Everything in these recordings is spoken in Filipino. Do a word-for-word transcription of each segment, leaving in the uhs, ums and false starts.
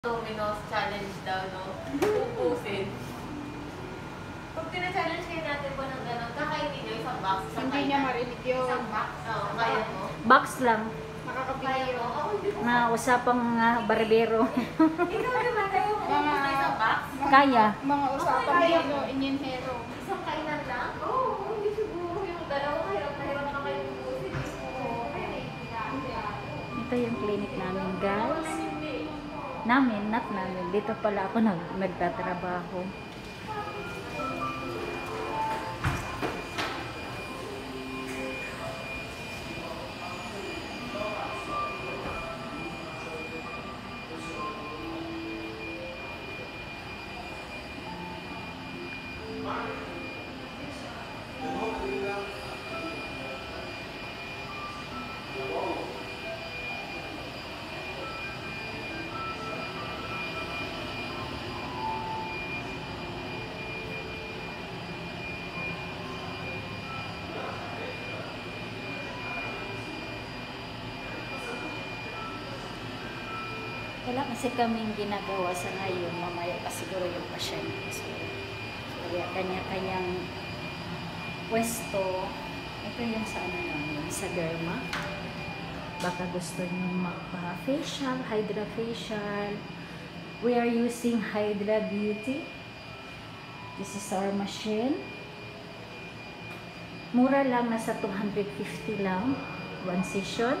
Domino's challenge daw, no? Ubusin. Pag pina-challenge kayo natin po ng gano'n, kakainin nyo isang box. Isang Hindi niya marinig yun. Isang box. Oo, kaya mo. Box lang. Makakabili Kaya yun. mo. Ako hindi ko. Na usapang uh, barbero. Ikaw naman, kayo mo Mga, na isang box. Kaya. mga usapang Kaya. hero, inyinhero. Isang kainan lang? Oo, oh, hindi siguro. Yung dalawa, hirap na hirap na kayo ubusin. Oo, kaya naiintindihan. Ito yung clinic namin, guys. Namin, not namin. Dito pala ako nag nagtatrabaho. Wala kasi kaming ginagawa sa ngayon. Mamaya pa siguro yung pasyente. So, kaya kanya-kanyang pwesto. Ito yung sa ano namin, sa derma. Baka gusto nyo magpa-facial, Hydra facial. We are using Hydra Beauty. This is our machine. Mura lang, nasa two hundred fifty lang. One session.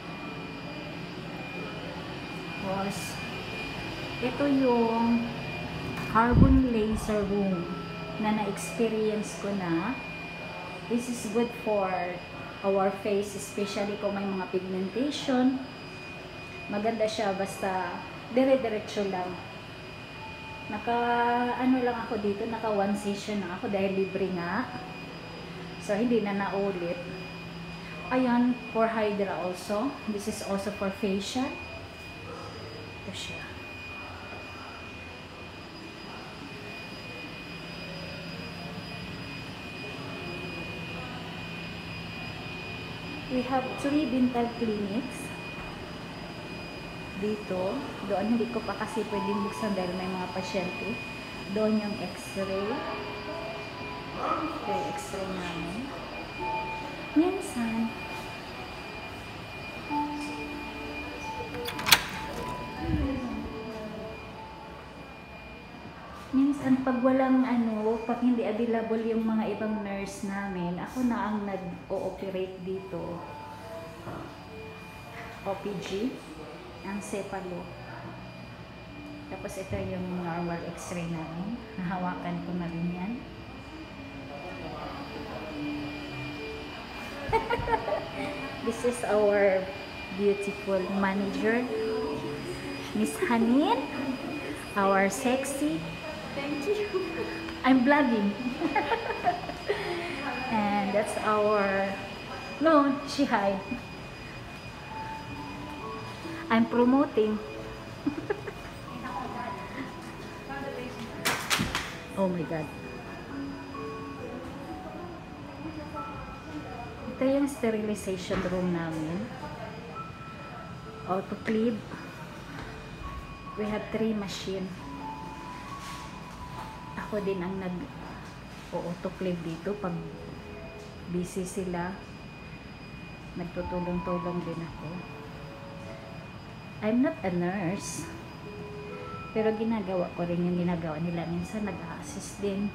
Was, ito yung carbon laser room na na-experience ko na. This is good for our face, especially kung may mga pigmentation. Maganda siya, basta dire-diretso lang. Naka, ano lang ako dito, naka one session na ako dahil libre nga. So, hindi na naulit. Ayan, for Hydra also. This is also for facial. Ito siya. We have three dental clinics dito. Doon hindi ko pa kasi pwedeng buksan dahil may mga pasyente. Doon yung x-ray. Ito yung x-ray namin. Minsan, Minsan, pag walang ano, pag hindi available yung mga ibang nurse namin, ako na ang nag-ooperate dito. O P G, ang cepalo. Tapos ito yung normal x-ray namin. Nahawakan ko na rin yan. This is our beautiful manager, Miss Hanin, our sexy. Thank you. I'm vlogging. And that's our... No, she hi. I'm promoting. Oh my God. Ito yung sterilization room namin. Autoclave. We have three machines. Ako din ang nag-autoclave dito pag busy sila. Nagtutulong-tulong din ako. I'm not a nurse. Pero ginagawa ko rin yung ginagawa nila. Minsan nag-a-assist din.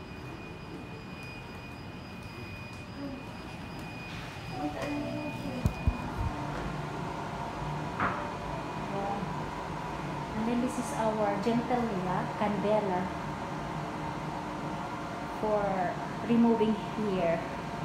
And then this is our gentle candela for removing hair.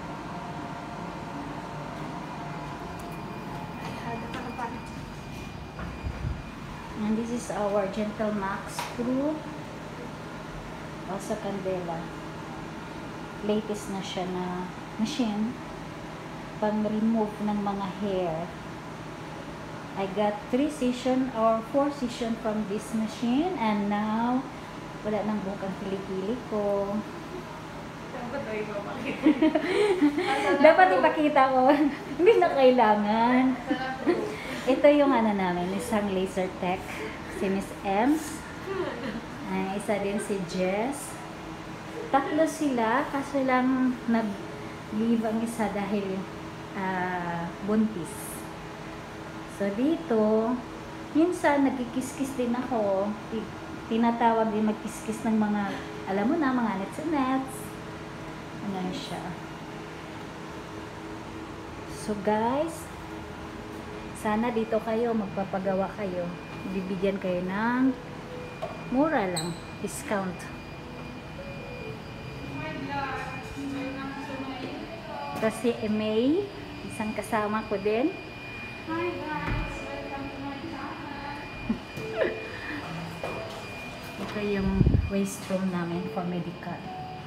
And this is our gentle max screw. Also candela. Latest na siya na machine pang remove ng mga hair. I got three session or four session from this machine, and now wala nang buhok ang kilikili ko. Dapat ipakita ko. Hindi na kailangan. Ito yung ano namin, isang laser tech si Miss Ems. Ay, isa din si Jess. Tatlo sila, kaso lang nag-leave ang isa dahil ah, buntis. So, dito, minsan nagkikiskis din ako. Ti- Tinatawag din magkiskis ng mga, alam mo na, mga nets-nets. Ano siya. So, guys, sana dito kayo, magpapagawa kayo. Bibigyan kayo ng mura lang, discount. Kasi May, isang kasama ko din. Hi guys, welcome to my channel. Ito yung waste room namin for medical.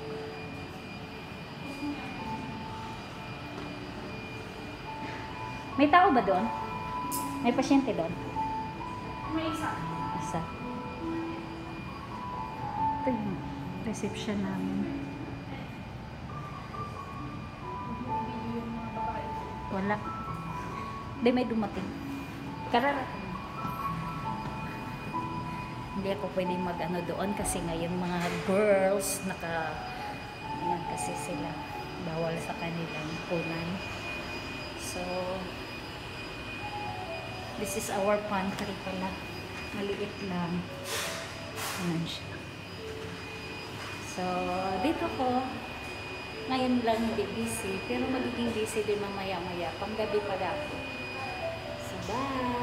May tao ba doon? May pasyente doon? May isa. Isa. Ito yung reception namin. Video yung mga babae. Wala. Hindi, may dumating. Karara. Hindi ako pwedeng mag-ano doon kasi ngayon mga girls naka ayan kasi sila bawal sa kanilang punan. So this is our pantry pala. Maliit lang. Ayan siya. So dito ko ngayon lang hindi busy pero magiging busy din mamaya-maya. Panggabi pala ako. So bye!